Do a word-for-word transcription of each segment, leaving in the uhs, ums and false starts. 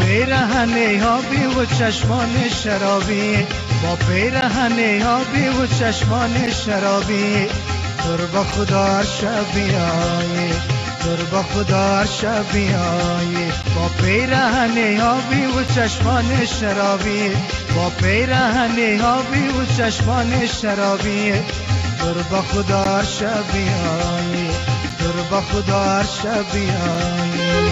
پیرهن آبی و چشمان شرابی، با پیرهن آبی و چشمان شرابی، تر با خدا شب بیایی، تر با خدا شب بیایی، با پیرهن آبی و چشمان شرابی، با پیرهن آبی و چشمان شرابی، تر با خدا شب بیایی، تر با خدا شب بیایی.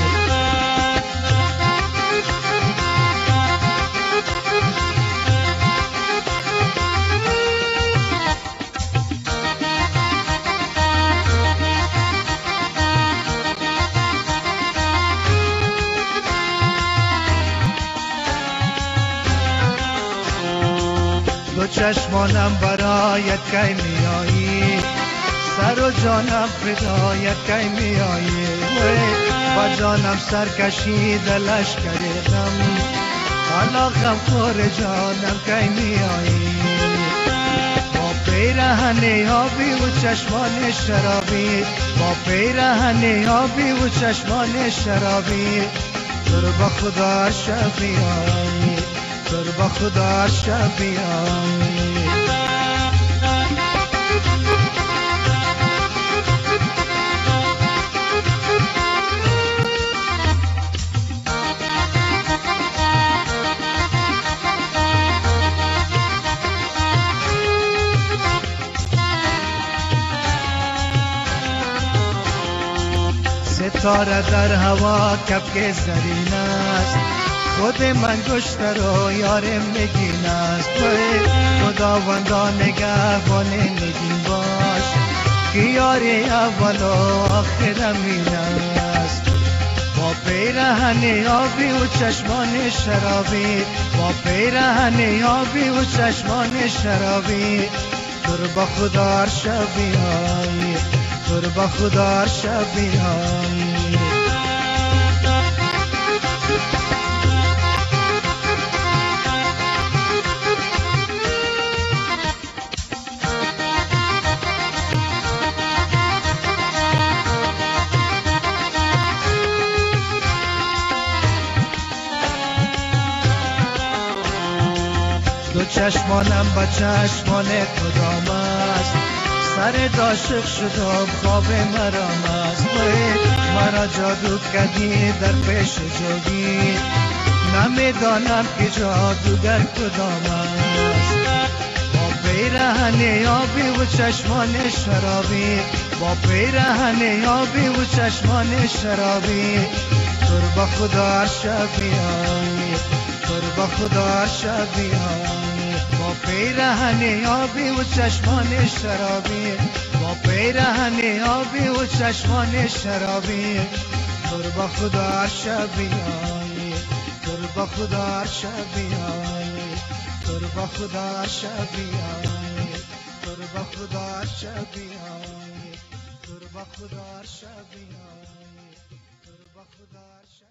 دو چشمانم برایت کی میایی، سر و جانم فدایت کی میایی، با جانم سر کشید لشکر غم، حالا غم خور جانم کی میایی، با پیرهن آبی و چشمان شرابی، با پیرهن آبی و چشمان شرابی، تر با خدا شب بیایی، تر با خدا شب بیایی. ستاره در هوا کبک زرین است، خود من گشتر و یارم نگین است، خداوندا نگهبان نگین باش که یار اول و آخرم این است. با پیرهن آبی و چشمان شرابی، با پیرهن آبی و چشمان شرابی، تر با خدا شب بیایی، تر با خدا شب بیایی. دو چشمانم با چشمان کدام است، سر داشق شد و خواب مرام است، مرا جادو کردی در پیش جوگی، نمیدانم که جادوگر کدام است. با پیرهن آبی و چشمان شرابی، با پیرهن آبی و چشمان شرابی، تر با خدا شب بیایی، تر با خدا شب بیایی. با پیرهن آبی و چشمان شرابی، با پیرهن آبی و چشمان شرابی، تر با خدا شب بیایی، تر با خدا شب بیایی، تر با خدا شب بیایی، تر با خدا شب بیایی، تر با خدا شب بیایی، تر با خدا شب